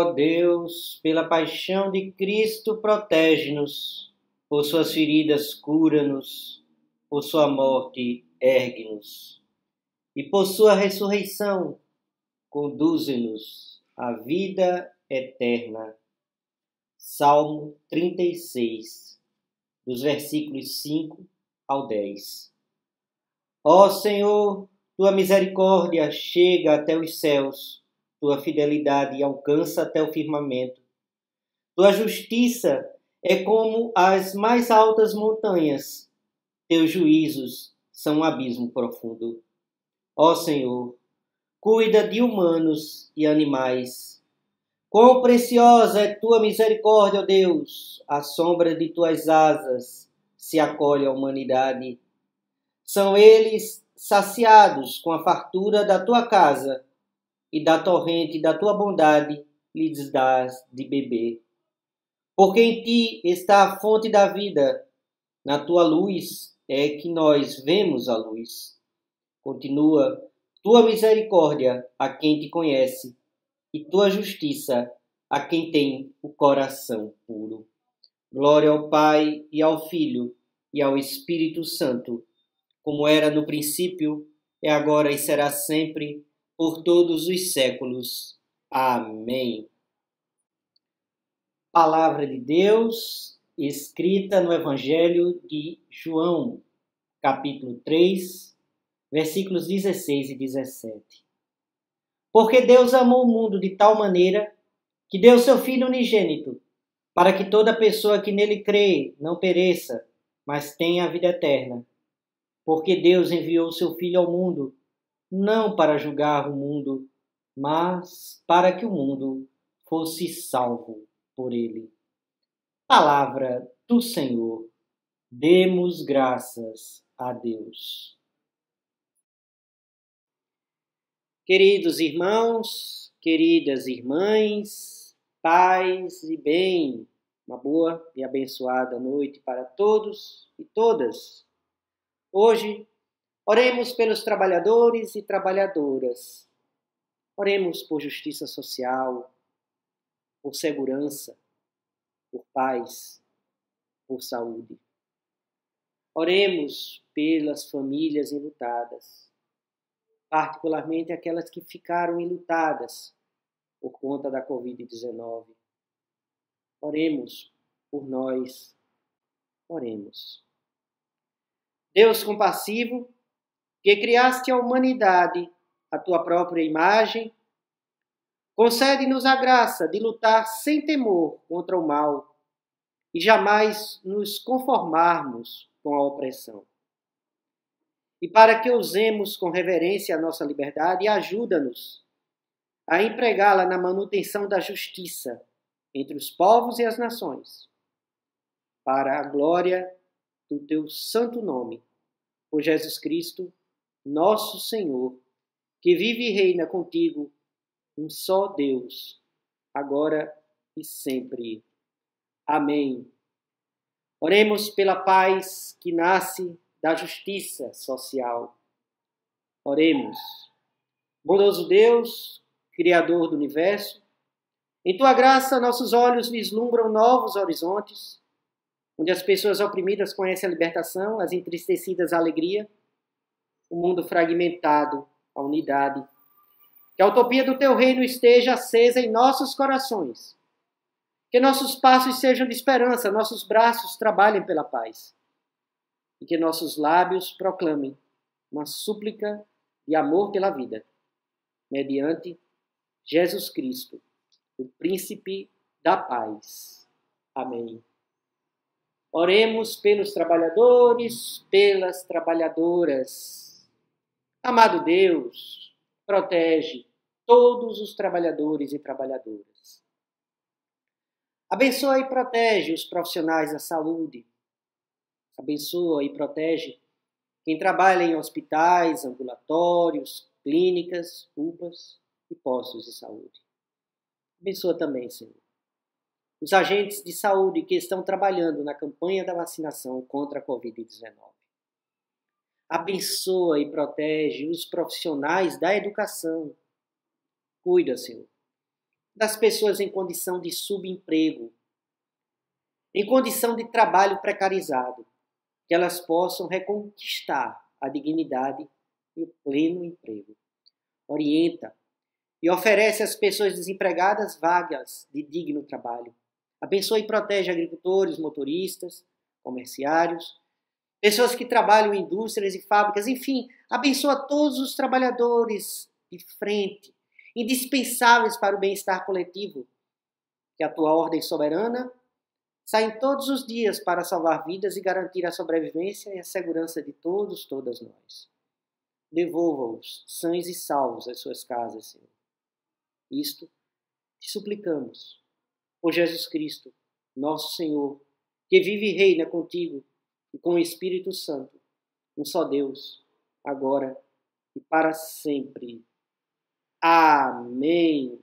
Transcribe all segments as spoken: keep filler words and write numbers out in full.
ó Deus, pela paixão de Cristo, protege-nos, por suas feridas cura-nos, por sua morte ergue-nos, e por sua ressurreição conduze-nos à vida eterna. Salmo trinta e seis, dos versículos cinco ao dez. Ó Senhor, tua misericórdia chega até os céus, tua fidelidade alcança até o firmamento. Tua justiça é como as mais altas montanhas, teus juízos são um abismo profundo. Ó Senhor, cuida de humanos e animais. Quão preciosa é tua misericórdia, ó Deus! À sombra de tuas asas se acolhe a humanidade. São eles saciados com a fartura da tua casa, e da torrente da tua bondade lhes dás de beber. Porque em ti está a fonte da vida, na tua luz é que nós vemos a luz. Continua tua misericórdia a quem te conhece, e tua justiça a quem tem o coração puro. Glória ao Pai, e ao Filho, e ao Espírito Santo, como era no princípio, é agora e será sempre, por todos os séculos. Amém. Palavra de Deus, escrita no Evangelho de João, capítulo três, versículos dezesseis e dezessete. Porque Deus amou o mundo de tal maneira que deu seu Filho unigênito, para que toda pessoa que nele crê não pereça, mas tenha a vida eterna. Porque Deus enviou seu Filho ao mundo, não para julgar o mundo, mas para que o mundo fosse salvo por ele. Palavra do Senhor. Demos graças a Deus. Queridos irmãos, queridas irmãs, paz e bem, uma boa e abençoada noite para todos e todas. Hoje, oremos pelos trabalhadores e trabalhadoras. Oremos por justiça social, por segurança, por paz, por saúde. Oremos pelas famílias enlutadas, particularmente aquelas que ficaram enlutadas por conta da covid dezenove. Oremos por nós. Oremos. Deus compassivo, que criaste a humanidade à tua própria imagem, concede-nos a graça de lutar sem temor contra o mal e jamais nos conformarmos com a opressão. E para que usemos com reverência a nossa liberdade, ajuda-nos a empregá-la na manutenção da justiça entre os povos e as nações, para a glória do teu santo nome, por Jesus Cristo, nosso Senhor, que vive e reina contigo, um só Deus, agora e sempre. Amém. Oremos pela paz que nasce da justiça social. Oremos. Bondoso Deus, Criador do universo, em tua graça nossos olhos vislumbram novos horizontes, onde as pessoas oprimidas conhecem a libertação, as entristecidas a alegria, o mundo fragmentado, a unidade. Que a utopia do teu reino esteja acesa em nossos corações. Que nossos passos sejam de esperança, nossos braços trabalhem pela paz. E que nossos lábios proclamem uma súplica de amor pela vida, mediante Jesus Cristo, o Príncipe da Paz. Amém. Oremos pelos trabalhadores, pelas trabalhadoras. Amado Deus, protege todos os trabalhadores e trabalhadoras. Abençoa e protege os profissionais da saúde. Abençoa e protege quem trabalha em hospitais, ambulatórios, clínicas, U P As e postos de saúde. Abençoa também, Senhor, os agentes de saúde que estão trabalhando na campanha da vacinação contra a covid dezenove. Abençoa e protege os profissionais da educação. Cuida, Senhor, das pessoas em condição de subemprego, em condição de trabalho precarizado, que elas possam reconquistar a dignidade e o pleno emprego. Orienta e oferece às pessoas desempregadas vagas de digno trabalho. Abençoa e protege agricultores, motoristas, comerciários, pessoas que trabalham em indústrias e fábricas, enfim, abençoa todos os trabalhadores de frente, indispensáveis para o bem-estar coletivo, que a tua ordem soberana saem todos os dias para salvar vidas e garantir a sobrevivência e a segurança de todos, todas nós. Devolva-os sãos e salvos às suas casas, Senhor. Isto te suplicamos, por Jesus Cristo, nosso Senhor, que vive e reina contigo e com o Espírito Santo, um só Deus, agora e para sempre. Amém.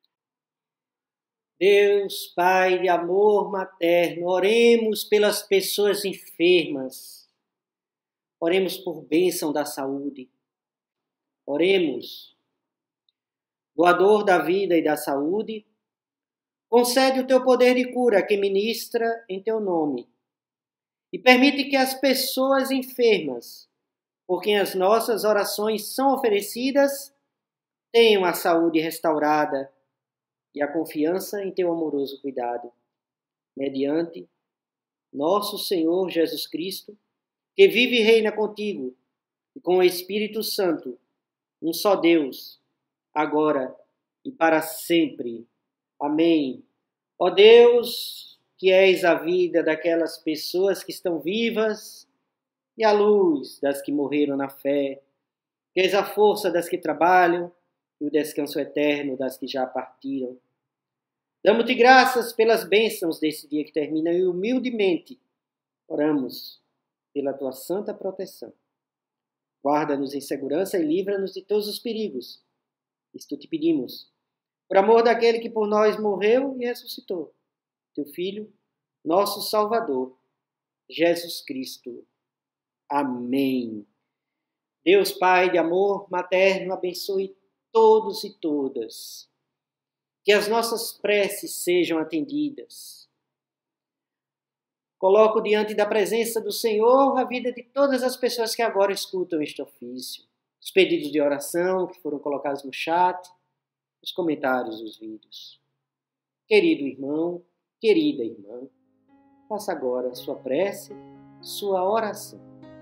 Deus, Pai de amor materno, oremos pelas pessoas enfermas. Oremos por bênção da saúde. Oremos. Doador da vida e da saúde, concede o teu poder de cura que ministra em teu nome e permite que as pessoas enfermas, por quem as nossas orações são oferecidas, tenham a saúde restaurada e a confiança em teu amoroso cuidado. Mediante nosso Senhor Jesus Cristo, que vive e reina contigo e com o Espírito Santo, um só Deus, agora e para sempre. Amém. Ó Deus, que és a vida daquelas pessoas que estão vivas e a luz das que morreram na fé, que és a força das que trabalham e o descanso eterno das que já partiram. Damos-te graças pelas bênçãos desse dia que termina e humildemente oramos pela tua santa proteção. Guarda-nos em segurança e livra-nos de todos os perigos. Isto te pedimos, por amor daquele que por nós morreu e ressuscitou, teu Filho, nosso Salvador, Jesus Cristo. Amém. Deus Pai de amor materno, abençoe todos e todas. Que as nossas preces sejam atendidas. Coloco diante da presença do Senhor a vida de todas as pessoas que agora escutam este ofício. Os pedidos de oração que foram colocados no chat, os comentários dos vídeos. Querido irmão, querida irmã, faça agora sua prece, sua oração.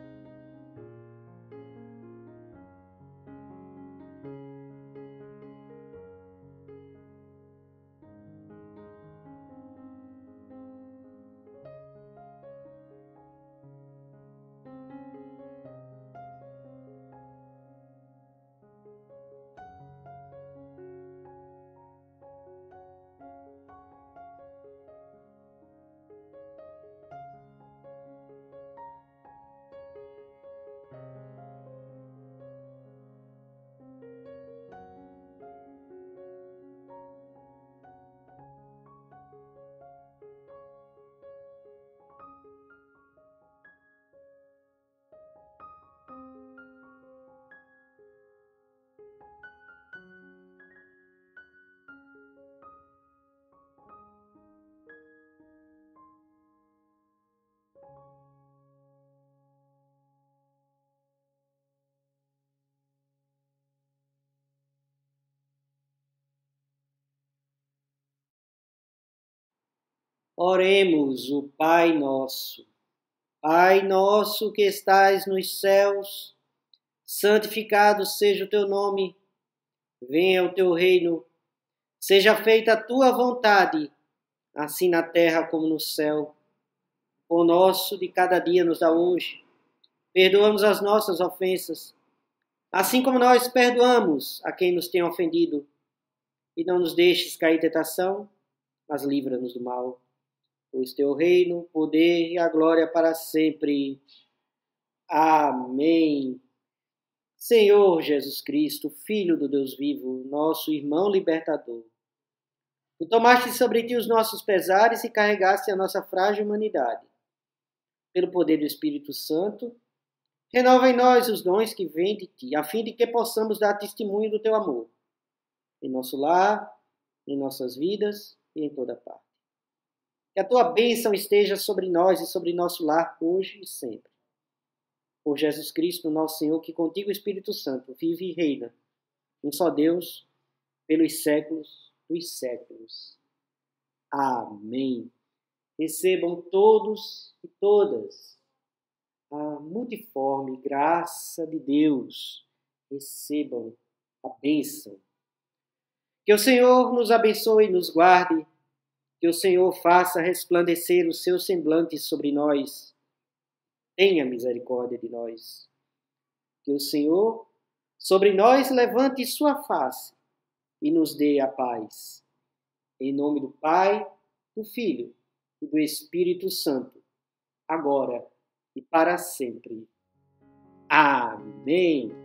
Oremos o Pai Nosso. Pai nosso que estais nos céus, santificado seja o teu nome. Venha o teu reino. Seja feita a tua vontade, assim na terra como no céu. O pão nosso de cada dia nos dá hoje. Perdoa-nos as nossas ofensas, assim como nós perdoamos a quem nos tem ofendido. E não nos deixes cair em tentação, mas livra-nos do mal. Pois teu reino, o poder e a glória para sempre. Amém. Senhor Jesus Cristo, Filho do Deus vivo, nosso irmão libertador, tu tomaste sobre ti os nossos pesares e carregaste a nossa frágil humanidade. Pelo poder do Espírito Santo, renova em nós os dons que vêm de ti, a fim de que possamos dar testemunho do teu amor. Em nosso lar, em nossas vidas e em toda parte. Que a tua bênção esteja sobre nós e sobre nosso lar hoje e sempre. Por Jesus Cristo, nosso Senhor, que contigo o Espírito Santo vive e reina, um só Deus, pelos séculos dos séculos. Amém. Recebam todos e todas a multiforme graça de Deus. Recebam a bênção. Que o Senhor nos abençoe e nos guarde. Que o Senhor faça resplandecer o seu semblante sobre nós. Tenha misericórdia de nós. Que o Senhor sobre nós levante sua face e nos dê a paz. Em nome do Pai, do Filho e do Espírito Santo, agora e para sempre. Amém.